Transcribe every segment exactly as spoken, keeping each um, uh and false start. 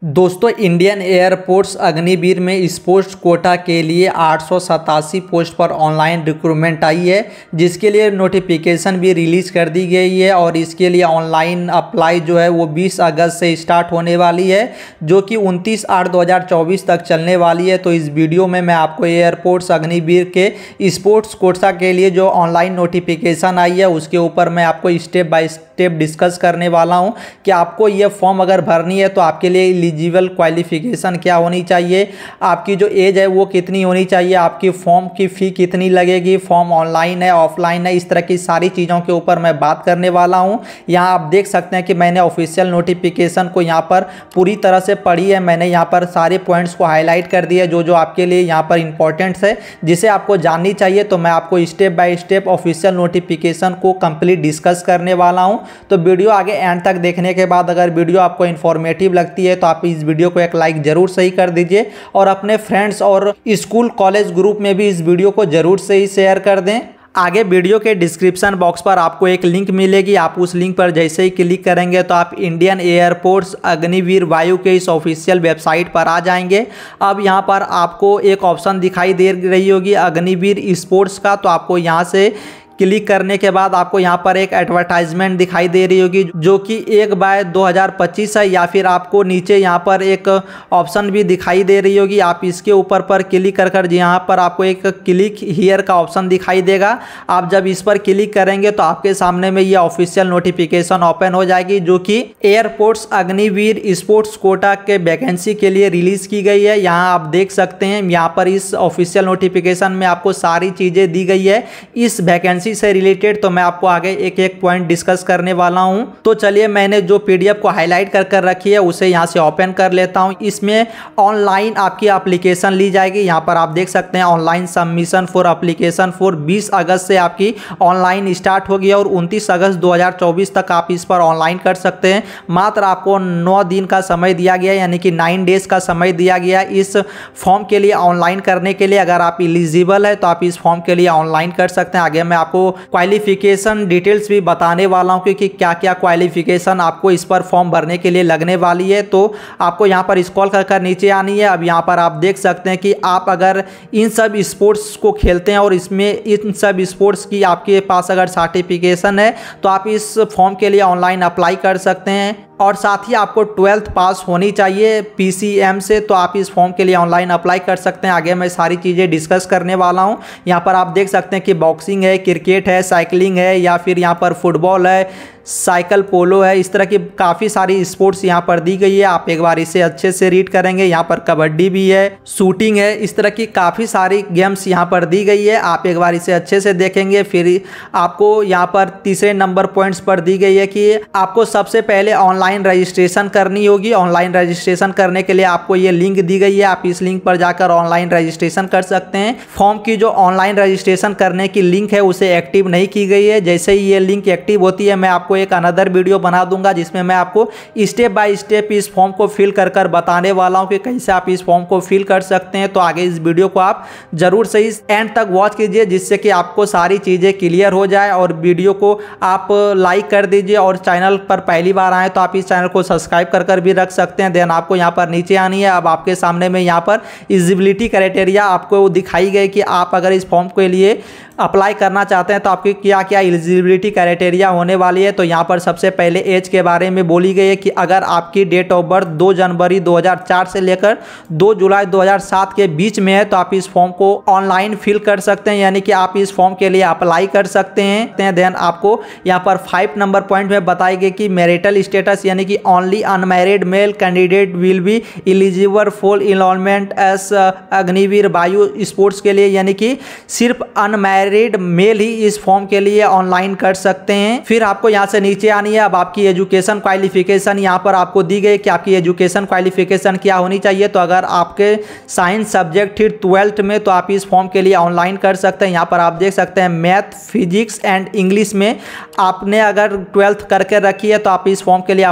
दोस्तों, Indian air force Agniveer में sports quota के लिए आठ सौ सतासी पोस्ट पर ऑनलाइन रिक्रूटमेंट आई है, जिसके लिए नोटिफिकेशन भी रिलीज़ कर दी गई है। और इसके लिए ऑनलाइन अप्लाई जो है वो बीस अगस्त से स्टार्ट होने वाली है, जो कि उनतीस आठ दो हज़ार चौबीस तक चलने वाली है। तो इस वीडियो में मैं आपको एयरफोर्स अग्निवीर के स्पोर्ट्स कोटा के लिए जो ऑनलाइन नोटिफिकेशन आई है उसके ऊपर मैं आपको स्टेप बाय स्टेप डिस्कस करने वाला हूँ कि आपको ये फॉर्म अगर भरनी है तो आपके लिए एलिजिबल क्वालिफिकेशन क्या होनी चाहिए, आपकी जो एज है वो कितनी होनी चाहिए, आपकी फॉर्म की फ़ी कितनी लगेगी, फॉर्म ऑनलाइन है ऑफलाइन है, इस तरह की सारी चीज़ों के ऊपर मैं बात करने वाला हूँ। यहाँ आप देख सकते हैं कि मैंने ऑफिशियल नोटिफिकेशन को यहाँ पर पूरी तरह से पढ़ी है। मैंने यहाँ पर सारे पॉइंट्स को हाईलाइट कर दिया जो जो आपके लिए यहाँ पर इंपॉर्टेंट्स है, जिसे आपको जाननी चाहिए। तो मैं आपको step by step official notification को कंप्लीट डिस्कस करने वाला हूँ। तो वीडियो आगे एंड तक देखने के बाद अगर वीडियो आपको इन्फॉर्मेटिव लगती है तो आप इस वीडियो को एक लाइक जरूर सही कर दीजिए और अपने फ्रेंड्स और स्कूल कॉलेज ग्रुप में भी इस वीडियो को जरूर से ही शेयर कर दें। आगे वीडियो के डिस्क्रिप्शन बॉक्स पर आपको एक लिंक मिलेगी, आप उस लिंक पर जैसे ही क्लिक करेंगे तो आप इंडियन एयरफोर्स अग्निवीर वायु के इस ऑफिशियल वेबसाइट पर आ जाएंगे। अब यहां पर आपको एक ऑप्शन दिखाई दे रही होगी अग्निवीर स्पोर्ट्स का, तो आपको यहां से क्लिक करने के बाद आपको यहाँ पर एक एडवर्टाइजमेंट दिखाई दे रही होगी जो कि एक बाय दो हज़ार पच्चीस है, या फिर आपको नीचे यहाँ पर एक ऑप्शन भी दिखाई दे रही होगी। आप इसके ऊपर पर क्लिक कर कर यहाँ पर आपको एक क्लिक हियर का ऑप्शन दिखाई देगा। आप जब इस पर क्लिक करेंगे तो आपके सामने में ये ऑफिशियल नोटिफिकेशन ओपन हो जाएगी, जो कि एयरफोर्स अग्निवीर स्पोर्ट्स कोटा के वैकेंसी के लिए रिलीज की गई है। यहाँ आप देख सकते हैं, यहाँ पर इस ऑफिशियल नोटिफिकेशन में आपको सारी चीज़ें दी गई है इस वैकेंसी से रिलेटेड। तो मैं आपको आगे एक एक पॉइंट डिस्कस करने वाला हूं। तो चलिए, मैंने जो पीडीएफ को हाईलाइट कर कर रखी है उसे यहां से ओपन कर लेता हूं। इसमें ऑनलाइन आपकी एप्लीकेशन ली जाएगी। यहां पर आप देख सकते हैं online submission for application for बीस अगस्त से आपकी ऑनलाइन स्टार्ट होगी और उनतीस अगस्त दो हज़ार चौबीस तक आप इस पर ऑनलाइन कर सकते हैं। मात्र आपको नौ दिन का समय दिया गया है, यानी कि नाइन डेज का समय दिया गया है इस फॉर्म के लिए ऑनलाइन करने के लिए। अगर आप एलिजिबल है तो आप इस फॉर्म के लिए ऑनलाइन कर सकते हैं। आगे मैं आपको क्वालिफिकेशन डिटेल्स भी बताने वाला हूं कि क्या क्या क्वालिफिकेशन आपको इस पर फॉर्म भरने के लिए लगने वाली है। तो आपको यहां पर स्क्रॉल कर कर नीचे आनी है। अब यहां पर आप देख सकते हैं कि आप अगर इन सब स्पोर्ट्स को खेलते हैं और इसमें इन सब स्पोर्ट्स की आपके पास अगर सर्टिफिकेशन है तो आप इस फॉर्म के लिए ऑनलाइन अप्लाई कर सकते हैं। और साथ ही आपको ट्वेल्थ पास होनी चाहिए पीसीएम से, तो आप इस फॉर्म के लिए ऑनलाइन अप्लाई कर सकते हैं। आगे मैं सारी चीज़ें डिस्कस करने वाला हूं। यहाँ पर आप देख सकते हैं कि बॉक्सिंग है, क्रिकेट है, साइकिलिंग है, या फिर यहाँ पर फुटबॉल है, साइकिल पोलो है, इस तरह की काफ़ी सारी स्पोर्ट्स यहाँ पर दी गई है। आप एक बार इसे अच्छे से रीड करेंगे। यहाँ पर कबड्डी भी है, शूटिंग है, इस तरह की काफ़ी सारी गेम्स यहाँ पर दी गई है। आप एक बार इसे अच्छे से देखेंगे। फिर आपको यहाँ पर तीसरे नंबर पॉइंट्स पर दी गई है कि आपको सबसे पहले ऑनलाइन रजिस्ट्रेशन करनी होगी। ऑनलाइन रजिस्ट्रेशन करने के लिए आपको ये लिंक दी गई है, आप इस लिंक पर जाकर ऑनलाइन रजिस्ट्रेशन कर सकते हैं। फॉर्म की जो ऑनलाइन रजिस्ट्रेशन करने की लिंक है उसे एक्टिव नहीं की गई है। जैसे ही ये लिंक एक्टिव होती है मैं आपको एक अनदर वीडियो बना दूंगा जिसमें मैं आपको स्टेप बाय स्टेप इस फॉर्म को फिल कर कर बताने वाला हूं कि कैसे आप इस फॉर्म को फिल कर सकते हैं। तो आगे इस वीडियो को आप जरूर से इस एंड तक वॉच कीजिए, जिससे कि आपको सारी चीज़ें क्लियर हो जाए। और वीडियो को आप लाइक कर दीजिए और चैनल पर पहली बार आए तो आप इस चैनल को सब्सक्राइब कर कर भी रख सकते हैं। देन आपको यहाँ पर नीचे आनी है। अब आपके सामने में यहाँ पर एलिजिबिलिटी क्राइटेरिया आपको दिखाई गई कि आप अगर इस फॉर्म के लिए अप्लाई करना चाहते हैं तो आपकी क्या क्या एलिजिबिलिटी क्राइटेरिया होने वाली है। तो यहाँ पर सबसे पहले एज के बारे में बोली गई है कि अगर आपकी डेट ऑफ बर्थ दो जनवरी दो हज़ार चार से लेकर दो जुलाई दो हज़ार सात के बीच में है तो आप इस फॉर्म को ऑनलाइन फिल कर सकते हैं, यानी कि आप इस फॉर्म के लिए अप्लाई कर सकते हैं। देन आपको यहाँ पर फाइव नंबर पॉइंट में बताई गई कि मैरिटल स्टेटस, यानी कि only unmarried male candidate will be eligible for enrolment as Agniveer Vayu sports के लिए, यानी कि सिर्फ अनमैरिड मैरिड मेल ही इस फॉर्म के लिए ऑनलाइन कर सकते हैं। फिर आपको यहाँ से नीचे आनी है। अब आपकी एजुकेशन क्वालिफिकेशन यहाँ पर आपको दी गई कि आपकी एजुकेशन क्वालिफिकेशन क्या होनी चाहिए। तो अगर आपके साइंस सब्जेक्ट थी ट्वेल्थ में तो आप इस फॉर्म के लिए ऑनलाइन कर सकते हैं। यहाँ पर आप देख सकते हैं मैथ, फिजिक्स एंड इंग्लिश में आपने अगर ट्वेल्थ करके रखी है तो आप इस फॉर्म के लिए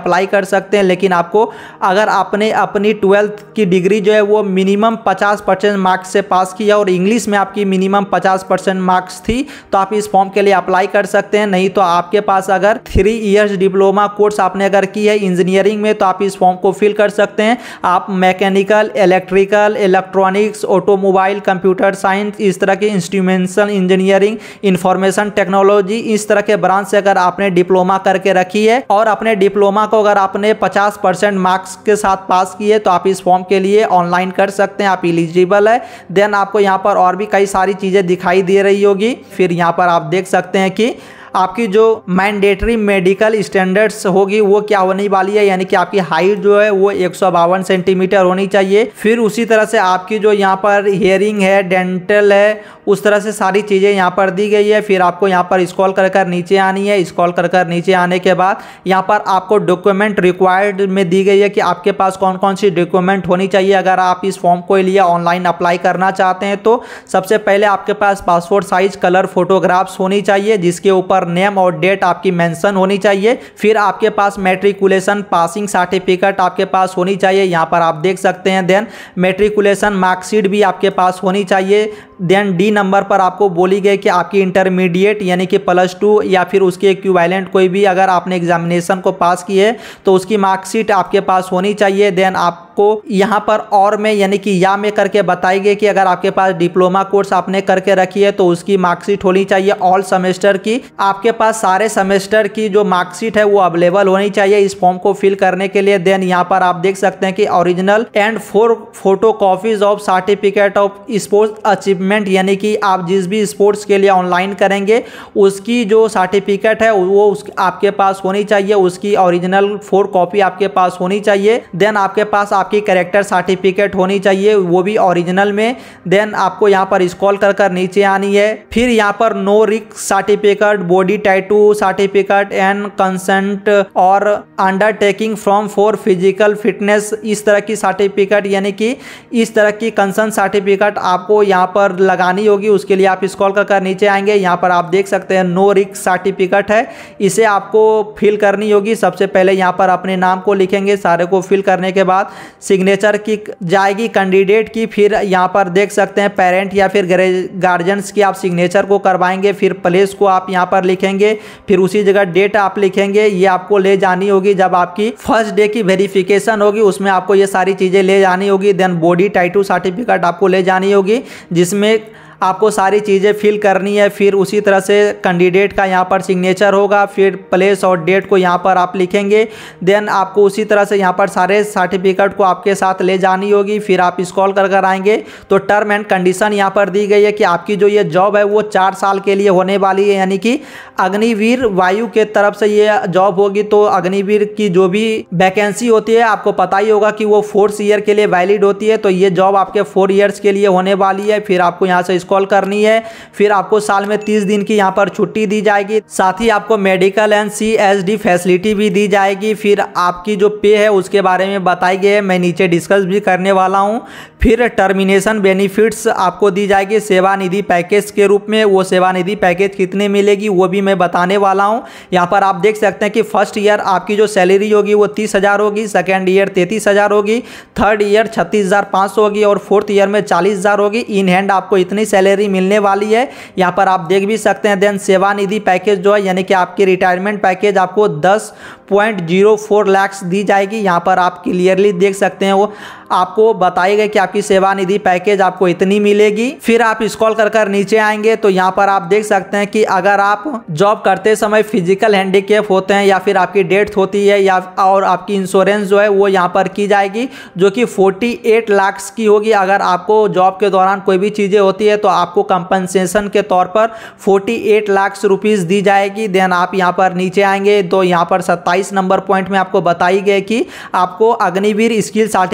अप्लाई कर सकते हैं। लेकिन आपको अगर आपने अपनी ट्वेल्थ की डिग्री जो है वो मिनिमम पचास परसेंट मार्क्स से पास किया और इंग्लिश में आपकी मिनिमम पचास परसेंट मार्क्स थी तो आप इस फॉर्म के लिए अप्लाई कर सकते हैं। नहीं तो आपके पास अगर थ्री इयर्स डिप्लोमा कोर्स आपने अगर की है इंजीनियरिंग में तो आप इस फॉर्म को फिल कर सकते हैं। आप mechanical, electrical, electronics, automobile, computer science, इस तरह के इंस्ट्रूमेंटेशन इंजीनियरिंग, इंफॉर्मेशन टेक्नोलॉजी, इस तरह के ब्रांच से अगर आपने डिप्लोमा करके रखी है और अपने डिप्लोमा को अगर आपने पचास परसेंट मार्क्स के साथ पास किए तो आप इस फॉर्म के लिए ऑनलाइन कर सकते हैं, आप एलिजिबल है। देन आपको यहाँ पर और भी कई सारी चीज़ें दिखाई दे रही होगी। फिर यहाँ पर आप देख सकते हैं कि आपकी जो मैंडेटरी मेडिकल स्टैंडर्ड्स होगी वो क्या होने वाली है, यानी कि आपकी हाइट जो है वो एक सौ बावन सेंटीमीटर होनी चाहिए। फिर उसी तरह से आपकी जो यहाँ पर हियरिंग है, डेंटल है, उस तरह से सारी चीज़ें यहाँ पर दी गई है। फिर आपको यहाँ पर स्क्रॉल कर कर नीचे आनी है। स्क्रॉल कर कर नीचे आने के बाद यहाँ पर आपको डॉक्यूमेंट रिक्वायर्ड में दी गई है कि आपके पास कौन कौन सी डॉक्यूमेंट होनी चाहिए अगर आप इस फॉर्म को लिए ऑनलाइन अप्लाई करना चाहते हैं। तो सबसे पहले आपके पास पासपोर्ट साइज कलर फोटोग्राफ्स होनी चाहिए जिसके ऊपर नेम और डेट आपकी मेंशन होनी चाहिए। फिर आपके पास मैट्रिकुलेशन पासिंग सर्टिफिकेट आपके पास होनी चाहिए, यहाँ पर आप देख सकते हैं। देन मैट्रिकुलेशन मार्कशीट भी आपके पास होनी चाहिए। देन डी नंबर पर आपको बोली गई कि आपकी इंटरमीडिएट यानी कि प्लस टू या फिर उसके इक्विवेलेंट कोई भी अगर आपने एग्जामिनेशन को पास किए तो उसकी मार्कशीट आपके पास होनी चाहिए। देन आपको यहाँ पर और में यानी कि या में करके बताई गई कि अगर आपके पास डिप्लोमा कोर्स आपने करके रखी है तो उसकी मार्कशीट होनी चाहिए ऑल सेमेस्टर की। आपके पास सारे सेमेस्टर की जो मार्कशीट है वो अवेलेबल होनी चाहिए इस फॉर्म को फिल करने के लिए। देन यहाँ पर आप देख सकते हैं कि original and four photo copies of certificate of sports achievement, यानी कि आप जिस भी स्पोर्ट्स के लिए ऑनलाइन करेंगे उसकी जो सर्टिफिकेट है वो उस आपके पास होनी चाहिए, उसकी ओरिजिनल फोर कॉपी आपके पास होनी चाहिए। देन आपके पास आपकी कैरेक्टर सर्टिफिकेट होनी चाहिए वो भी ओरिजिनल में। देन आपको यहाँ पर स्क्रॉल कर कर नीचे आनी है। फिर यहाँ पर no risk certificate, body tattoo certificate and consent और undertaking from for physical fitness, इस तरह की सर्टिफिकेट यानी कि इस तरह की कंसेंट सर्टिफिकेट आपको यहाँ पर लगानी होगी। उसके लिए आप स्क्रॉल कर कर नीचे आएंगे, यहाँ पर आप देख सकते हैं नो रिस्क सर्टिफिकेट है, इसे आपको फिल करनी होगी। सबसे पहले यहाँ पर अपने नाम को लिखेंगे, सारे को फिल करने के बाद सिग्नेचर की जाएगी कैंडिडेट की। फिर यहाँ पर देख सकते हैं पेरेंट या फिर गार्जियंस की आप सिग्नेचर को करवाएंगे। फिर प्लेस को आप यहाँ पर लिखेंगे, फिर उसी जगह डेट आप लिखेंगे। ये आपको ले जानी होगी जब आपकी फर्स्ट डे की वेरिफिकेशन होगी उसमें आपको ये सारी चीज़ें ले जानी होगी। देन बॉडी टैटू सर्टिफिकेट आपको ले जानी होगी जिसमें आपको सारी चीज़ें फिल करनी है। फिर उसी तरह से कैंडिडेट का यहाँ पर सिग्नेचर होगा, फिर प्लेस और डेट को यहाँ पर आप लिखेंगे। देन आपको उसी तरह से यहाँ पर सारे सर्टिफिकेट को आपके साथ ले जानी होगी। फिर आप स्क्रॉल कर कर आएंगे तो टर्म एंड कंडीशन यहाँ पर दी गई है कि आपकी जो ये जॉब है वो चार साल के लिए होने वाली है, यानी कि अग्निवीर वायु के तरफ से ये जॉब होगी। तो अग्निवीर की जो भी वैकेंसी होती है आपको पता ही होगा कि वो फोर्थ ईयर के लिए वैलिड होती है, तो ये जॉब आपके फोर ईयर्स के लिए होने वाली है। फिर आपको यहाँ से कॉल करनी है। फिर आपको साल में तीस दिन की यहाँ पर छुट्टी दी जाएगी, साथ ही आपको medical and C S D facility भी दी जाएगी। फिर आपकी जो पे है उसके बारे में बताई गई है, मैं नीचे डिस्कस भी करने वाला हूँ। फिर टर्मिनेशन बेनिफिट्स आपको दी जाएगी सेवानिधि पैकेज के रूप में। वो सेवानिधि पैकेज कितने मिलेगी वो भी मैं बताने वाला हूँ। यहाँ पर आप देख सकते हैं कि फर्स्ट ईयर आपकी जो सैलरी होगी वो तीस हज़ार होगी, सेकेंड ईयर तैंतीस हज़ार होगी, थर्ड ईयर छत्तीस हज़ार पाँच सौ होगी और फोर्थ ईयर में चालीस हज़ार होगी। इन हैंड आपको इतनी सैलरी मिलने वाली है, यहाँ पर आप देख भी सकते हैं। देन सेवानिधि पैकेज जो है यानी कि आपकी रिटायरमेंट पैकेज आपको दस पॉइंट जीरो फोर लैक्स दी जाएगी। यहाँ पर आप क्लियरली देख सकते हैं वो आपको बताई गई कि आपकी सेवानिधि पैकेज आपको इतनी मिलेगी। फिर आप स्क्रॉल कर कर नीचे आएंगे तो यहाँ पर आप देख सकते हैं कि अगर आप जॉब करते समय फिजिकल हैंडीकैप होते हैं या फिर आपकी डेथ होती है या और आपकी इंश्योरेंस जो है वो यहाँ पर की जाएगी जो कि अड़तालीस लाख की होगी। अगर आपको जॉब के दौरान कोई भी चीज़ें होती है तो आपको कंपनसेशन के तौर पर अड़तालीस लाख रुपीज़ दी जाएगी। देन आप यहाँ पर नीचे आएंगे तो यहाँ पर सत्ताईस नंबर पॉइंट में आपको बताई गई कि आपको अग्निवीर स्किल सर्टिफिकेट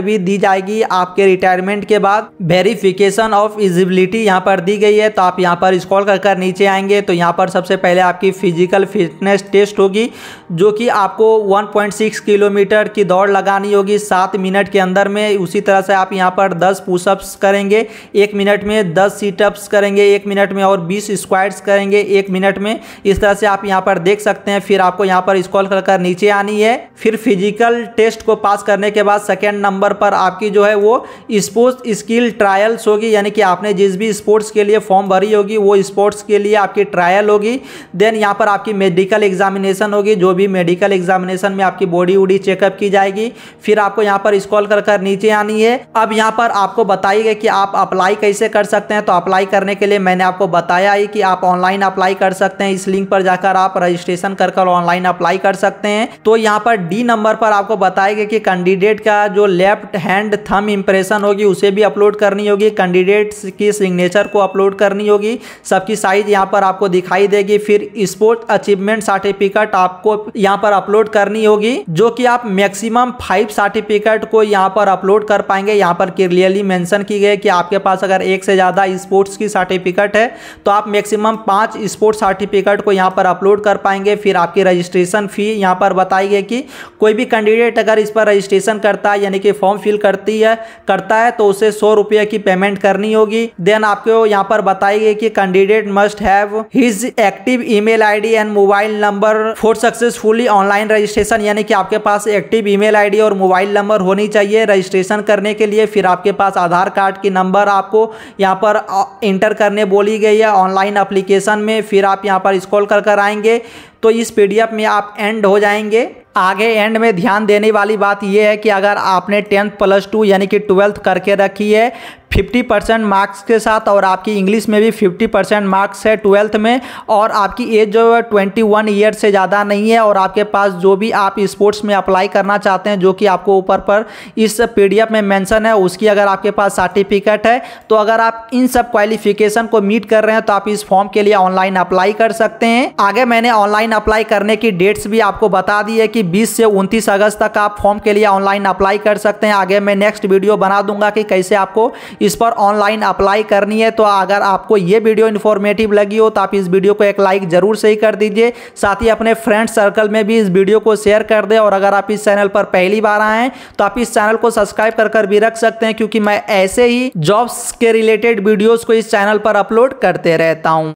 भी दी जाएगी आपके रिटायरमेंट के बाद। वेरिफिकेशन ऑफ एलिजिबिलिटी यहाँ पर दी गई है, तो आप यहाँ पर स्क्रॉल कर कर नीचे आएंगे तो यहाँ पर सबसे पहले आपकी फिजिकल फिटनेस टेस्ट होगी, जो कि आपको वन पॉइंट सिक्स किलोमीटर की दौड़ लगानी होगी सात मिनट के अंदर में। उसी तरह से आप यहाँ पर दस पुशअप्स करेंगे एक मिनट में, दस सीटअप्स करेंगे एक मिनट में और बीस स्क्वाट्स करेंगे एक मिनट में। इस तरह से आप यहाँ पर देख सकते हैं। फिर आपको यहाँ पर स्क्रॉल कर कर नीचे आनी है। फिर फिजिकल टेस्ट को पास करने के बाद सेकेंड नंबर पर आपकी जो है वो स्पोर्ट्स स्किल ट्रायल्स होगी, यानी कि आपने जिस भी स्पोर्ट्स के लिए फॉर्म भरी होगी वो स्पोर्ट्स के लिए आपकी ट्रायल होगी। देन यहाँ पर आपकी मेडिकल एग्जामिनेशन होगी, जो भी मेडिकल एग्जामिनेशन में आपकी बॉडी वूडी चेकअप की जाएगी। फिर आपको यहाँ पर स्क्रॉल कर कर नीचे आनी है। अब यहाँ पर आपको बताइए कि आप अप्लाई कैसे कर सकते हैं। तो अप्लाई करने के लिए मैंने आपको बताया ही कि आप ऑनलाइन अप्लाई कर सकते हैं। इस लिंक पर जाकर आप रजिस्ट्रेशन कर कर ऑनलाइन अप्लाई कर सकते हैं। तो यहाँ पर डी नंबर पर आपको बताएगा कि कैंडिडेट का जो लेफ्ट हैंड थंब इंप्रेशन होगी उसे भी अपलोड करनी होगी, कैंडिडेट की सिग्नेचर को अपलोड करनी होगी, सबकी साइज यहाँ पर आपको दिखाई देगी। फिर स्पोर्ट अचीवमेंट सर्टिफिकेट आपको यहाँ पर अपलोड करनी होगी, जो कि आप मैक्सिमम फाइव सर्टिफिकेट को यहाँ पर अपलोड कर पाएंगे। यहाँ पर क्लियरली मेंशन की गई कि आपके पास अगर एक से ज़्यादा स्पोर्ट्स की सर्टिफिकेट है तो आप मैक्सिमम पाँच स्पोर्ट्स सर्टिफिकेट को यहाँ पर अपलोड कर पाएंगे। फिर आपकी रजिस्ट्रेशन फी यहाँ पर बताई गई कि कोई भी कैंडिडेट अगर इस पर रजिस्ट्रेशन करता है यानी कि फॉर्म फिल करती है करता है तो उसे सौ रुपये की पेमेंट करनी होगी। देन आपको यहाँ पर बताई गई कि candidate must have his active email ID and mobile number for successfully online registration, यानी कि आपके पास एक्टिव ईमेल आईडी और मोबाइल नंबर होनी चाहिए रजिस्ट्रेशन करने के लिए। फिर आपके पास आधार कार्ड की नंबर आपको यहाँ पर इंटर करने बोली गई है ऑनलाइन एप्लीकेशन में। फिर आप यहाँ पर स्क्रॉल कर कर आएंगे तो इस पीडीएफ में आप एंड हो जाएंगे। आगे एंड में ध्यान देने वाली बात यह है कि अगर आपने टेंथ प्लस टू यानी कि ट्वेल्थ करके रखी है फिफ्टी परसेंट मार्क्स के साथ और आपकी इंग्लिश में भी फिफ्टी परसेंट मार्क्स है ट्वेल्थ में, और आपकी एज जो है ट्वेंटी वन ईयर से ज़्यादा नहीं है, और आपके पास जो भी आप स्पोर्ट्स में अप्लाई करना चाहते हैं जो कि आपको ऊपर पर इस पीडीएफ में मेंशन है उसकी अगर आपके पास सर्टिफिकेट है, तो अगर आप इन सब क्वालिफिकेशन को मीट कर रहे हैं तो आप इस फॉर्म के लिए ऑनलाइन अप्लाई कर सकते हैं। आगे मैंने ऑनलाइन अप्लाई करने की डेट्स भी आपको बता दी है कि बीस से उनतीस अगस्त तक आप फॉर्म के लिए ऑनलाइन अप्लाई कर सकते हैं। आगे मैं नेक्स्ट वीडियो बना दूंगा कि कैसे आपको इस पर ऑनलाइन अप्लाई करनी है। तो अगर आपको ये वीडियो इन्फॉर्मेटिव लगी हो तो आप इस वीडियो को एक लाइक जरूर से ही कर दीजिए, साथ ही अपने फ्रेंड सर्कल में भी इस वीडियो को शेयर कर दें। और अगर आप इस चैनल पर पहली बार आए हैं तो आप इस चैनल को सब्सक्राइब कर कर भी रख सकते हैं, क्योंकि मैं ऐसे ही जॉब्स के रिलेटेड वीडियोस को इस चैनल पर अपलोड करते रहता हूं।